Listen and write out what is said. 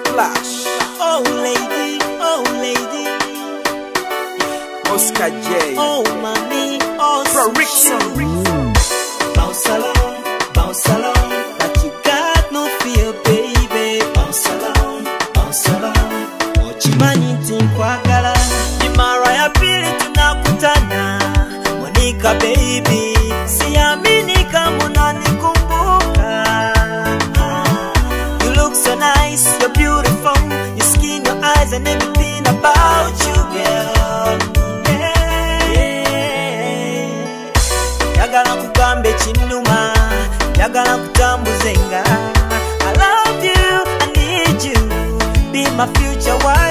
Flash. Oh lady, Oscar J. oh mommy, oh Pro Rickson. Bounce along, but you got no fear, baby. Bounce along. Ochimani tinkwagala, ni mara ya pili tunakutana. Monica baby, siamini kama unanikumbuka. You look so nice, you're beautiful. Your skin, your eyes, and everything about you, girl. Yagala kugambe chinuma, yagala kutambuzenga. I love you, I need you, be my future wife.